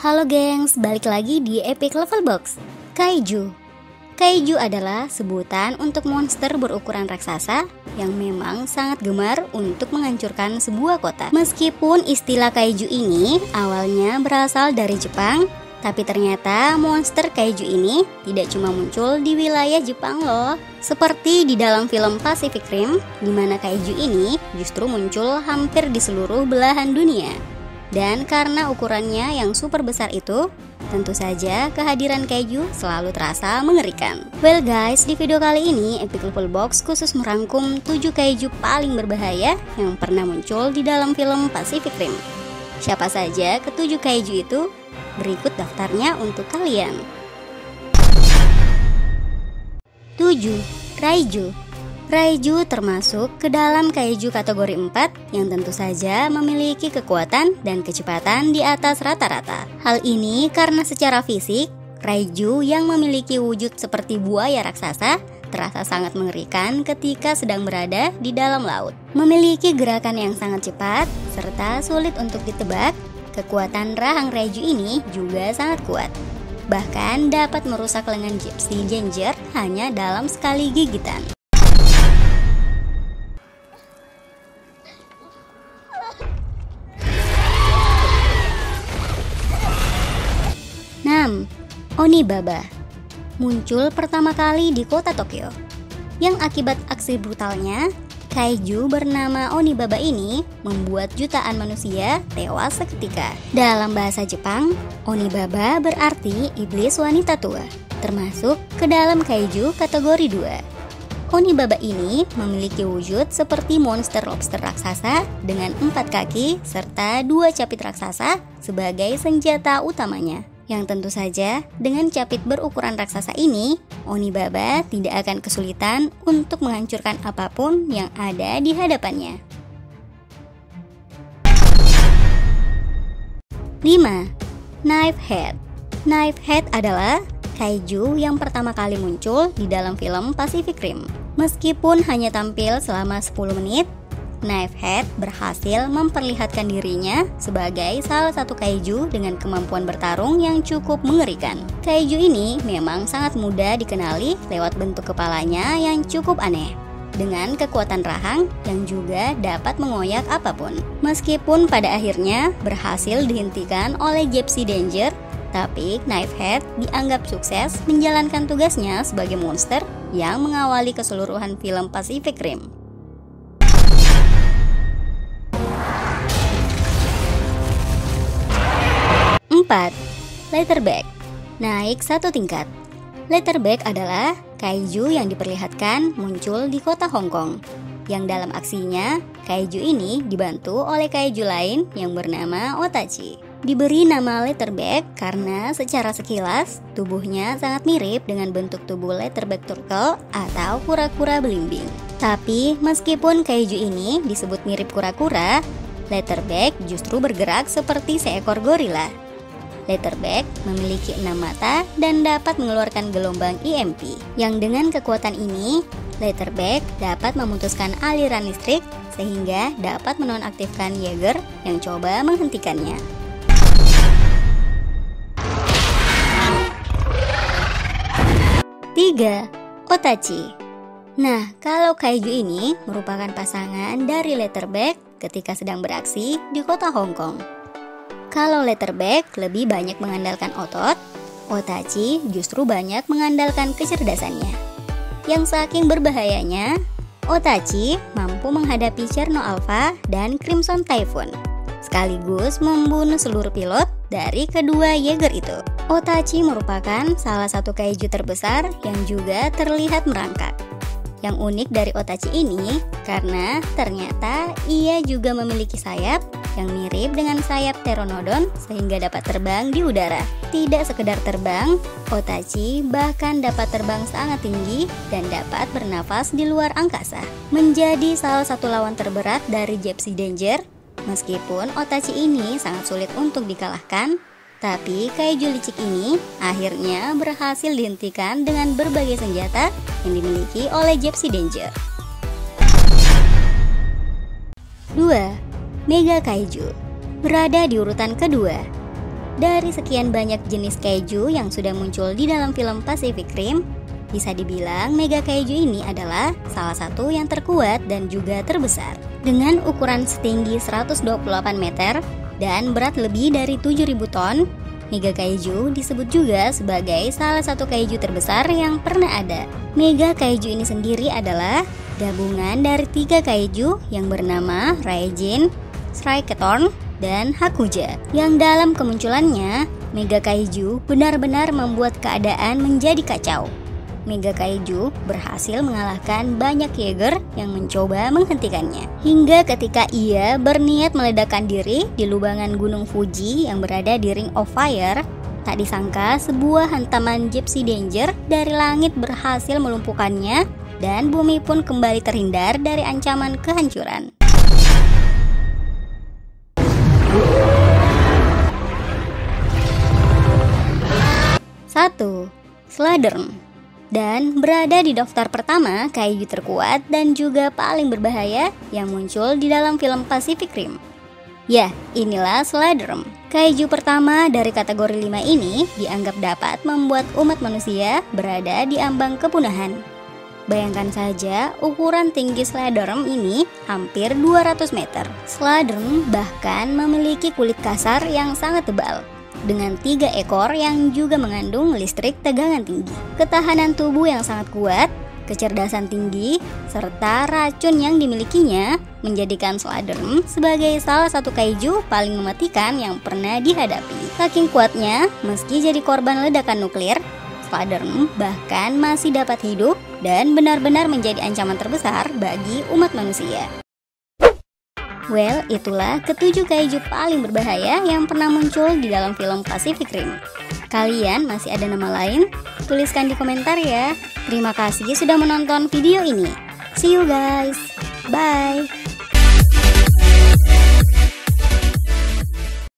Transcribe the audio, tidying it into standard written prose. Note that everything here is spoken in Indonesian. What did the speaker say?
Halo gengs, balik lagi di Epic Level Box. Kaiju. Kaiju adalah sebutan untuk monster berukuran raksasa yang memang sangat gemar untuk menghancurkan sebuah kota. Meskipun istilah kaiju ini awalnya berasal dari Jepang, tapi ternyata monster kaiju ini tidak cuma muncul di wilayah Jepang loh. Seperti di dalam film Pacific Rim, di mana kaiju ini justru muncul hampir di seluruh belahan dunia. Dan karena ukurannya yang super besar itu, tentu saja kehadiran kaiju selalu terasa mengerikan. Well guys, di video kali ini Epic Level Box khusus merangkum 7 kaiju paling berbahaya yang pernah muncul di dalam film Pacific Rim. Siapa saja ketujuh kaiju itu? Berikut daftarnya untuk kalian. 7. Raiju. Raiju termasuk ke dalam kaiju kategori 4 yang tentu saja memiliki kekuatan dan kecepatan di atas rata-rata. Hal ini karena secara fisik, Raiju yang memiliki wujud seperti buaya raksasa terasa sangat mengerikan ketika sedang berada di dalam laut. Memiliki gerakan yang sangat cepat serta sulit untuk ditebak, kekuatan rahang Raiju ini juga sangat kuat. Bahkan dapat merusak lengan Gypsy Danger hanya dalam sekali gigitan. 6. Onibaba. Muncul pertama kali di kota Tokyo. Yang akibat aksi brutalnya, kaiju bernama Onibaba ini membuat jutaan manusia tewas seketika. Dalam bahasa Jepang, Onibaba berarti iblis wanita tua, termasuk ke dalam kaiju kategori 2. Onibaba ini memiliki wujud seperti monster lobster raksasa dengan 4 kaki serta 2 capit raksasa sebagai senjata utamanya. Yang tentu saja, dengan capit berukuran raksasa ini, Onibaba tidak akan kesulitan untuk menghancurkan apapun yang ada di hadapannya. 5. Knife Head. Knife Head adalah kaiju yang pertama kali muncul di dalam film Pacific Rim. Meskipun hanya tampil selama 10 menit, Knife Head berhasil memperlihatkan dirinya sebagai salah satu kaiju dengan kemampuan bertarung yang cukup mengerikan. Kaiju ini memang sangat mudah dikenali lewat bentuk kepalanya yang cukup aneh, dengan kekuatan rahang yang juga dapat mengoyak apapun. Meskipun pada akhirnya berhasil dihentikan oleh Gypsy Danger, tapi Knife Head dianggap sukses menjalankan tugasnya sebagai monster yang mengawali keseluruhan film Pacific Rim. 4. Leatherback. Naik satu tingkat. Leatherback adalah kaiju yang diperlihatkan muncul di kota Hong Kong, yang dalam aksinya, kaiju ini dibantu oleh kaiju lain yang bernama Otachi. Diberi nama Leatherback karena secara sekilas, tubuhnya sangat mirip dengan bentuk tubuh Leatherback Turtle atau kura-kura belimbing. Tapi, meskipun kaiju ini disebut mirip kura-kura, Leatherback justru bergerak seperti seekor gorila. Leatherback memiliki 6 mata dan dapat mengeluarkan gelombang EMP, yang dengan kekuatan ini, Leatherback dapat memutuskan aliran listrik sehingga dapat menonaktifkan Jaeger yang coba menghentikannya. 3. Otachi. Nah, kalau kaiju ini merupakan pasangan dari Leatherback ketika sedang beraksi di kota Hong Kong. Kalau Leatherback lebih banyak mengandalkan otot, Otachi justru banyak mengandalkan kecerdasannya. Yang saking berbahayanya, Otachi mampu menghadapi Cherno Alpha dan Crimson Typhoon, sekaligus membunuh seluruh pilot dari kedua Jaeger itu. Otachi merupakan salah satu kaiju terbesar yang juga terlihat merangkak. Yang unik dari Otachi ini karena ternyata ia juga memiliki sayap yang mirip dengan sayap Pteranodon sehingga dapat terbang di udara. Tidak sekedar terbang, Otachi bahkan dapat terbang sangat tinggi dan dapat bernafas di luar angkasa. Menjadi salah satu lawan terberat dari Gypsy Danger, meskipun Otachi ini sangat sulit untuk dikalahkan, tapi kaiju licik ini akhirnya berhasil dihentikan dengan berbagai senjata yang dimiliki oleh Gypsy Danger. 2. Mega Kaiju berada di urutan kedua. Dari sekian banyak jenis keju yang sudah muncul di dalam film Pacific Rim, bisa dibilang mega keju ini adalah salah satu yang terkuat dan juga terbesar. Dengan ukuran setinggi 128 meter dan berat lebih dari 7.000 ton, mega kaiju disebut juga sebagai salah satu kaiju terbesar yang pernah ada. Mega kaiju ini sendiri adalah gabungan dari 3 kaiju yang bernama Raijin, Sriketorn, dan Hakuja. Yang dalam kemunculannya, mega kaiju benar-benar membuat keadaan menjadi kacau. Mega kaiju berhasil mengalahkan banyak Jaeger yang mencoba menghentikannya. Hingga ketika ia berniat meledakkan diri di lubangan Gunung Fuji yang berada di Ring of Fire, tak disangka sebuah hantaman Gypsy Danger dari langit berhasil melumpuhkannya dan bumi pun kembali terhindar dari ancaman kehancuran. 1. Sludern. Dan berada di daftar pertama kaiju terkuat dan juga paling berbahaya yang muncul di dalam film Pacific Rim. Ya, inilah Sludern. Kaiju pertama dari kategori 5 ini dianggap dapat membuat umat manusia berada di ambang kepunahan. Bayangkan saja ukuran tinggi Sludern ini hampir 200 meter. Sludern bahkan memiliki kulit kasar yang sangat tebal, dengan 3 ekor yang juga mengandung listrik tegangan tinggi. Ketahanan tubuh yang sangat kuat, kecerdasan tinggi, serta racun yang dimilikinya menjadikan Sludern sebagai salah satu kaiju paling mematikan yang pernah dihadapi. Saking kuatnya, meski jadi korban ledakan nuklir, Sludern bahkan masih dapat hidup dan benar-benar menjadi ancaman terbesar bagi umat manusia. Well, itulah ke-7 kaiju paling berbahaya yang pernah muncul di dalam film Pacific Rim. Kalian masih ada nama lain? Tuliskan di komentar ya. Terima kasih sudah menonton video ini. See you guys. Bye.